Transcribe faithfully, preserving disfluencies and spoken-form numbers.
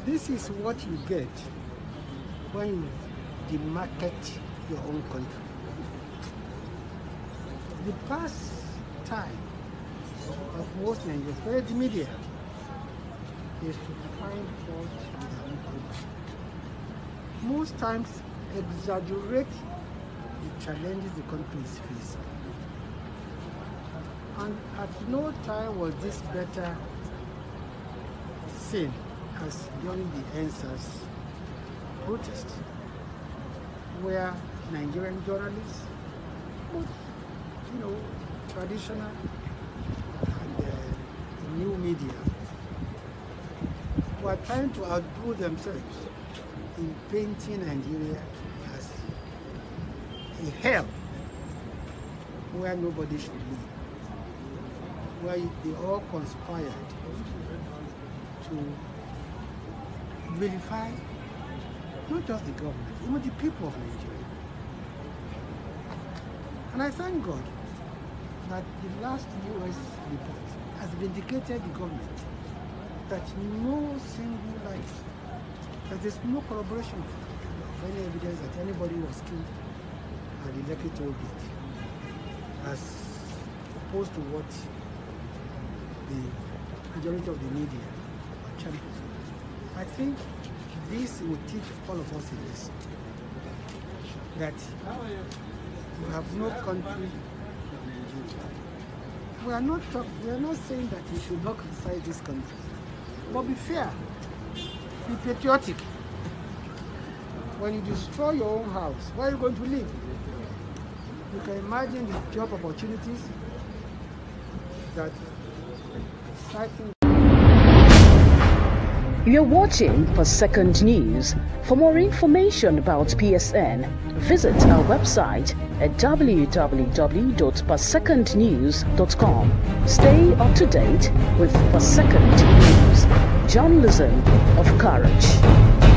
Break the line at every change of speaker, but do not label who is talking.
This is what you get when you demarket your own country. The past time of most Nigerians, especially the media, is to find fault with their own country. Most times exaggerate the challenges the country is facing. And at no time was this better seen as during the N S A S protest, where Nigerian journalists, both, you know, traditional and uh, new media, were trying to outdo themselves in painting Nigeria as a hell where nobody should live, where they all conspired to vilify not just the government, even the people of Nigeria. And I thank God that the last U S report has vindicated the government that no single life, that there's no corroboration of any evidence that anybody was killed at the Lekki toll gate, as opposed to what the majority of the media are championing. I think this will teach all of us a lesson that we have no country like Nigeria. We are not talk, we are not saying that we should not criticize this country, but be fair, be patriotic. When you destroy your own house, where are you going to live? You can imagine the job opportunities that starting.
You're watching Per Second News. For more information about P S N, visit our website at w w w dot per second news dot com. Stay up to date with Per Second News, journalism of courage.